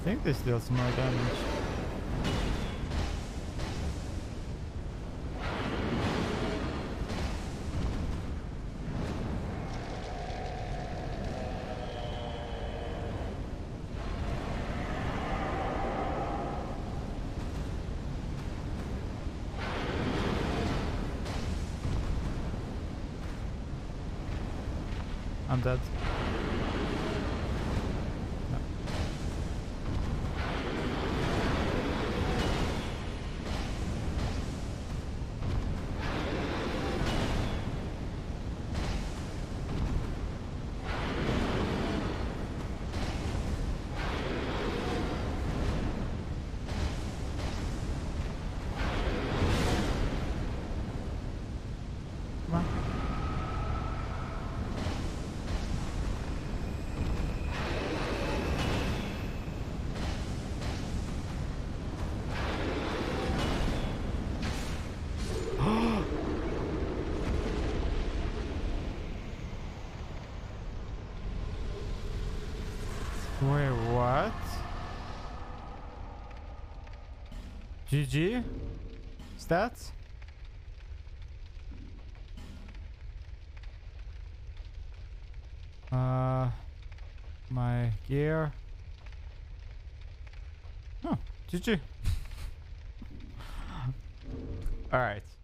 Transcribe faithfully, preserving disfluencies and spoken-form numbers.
think this deals more damage. I'm dead. No. Come on. Wait, what? G G? Stats? Uh, my gear. Oh, G G. All right.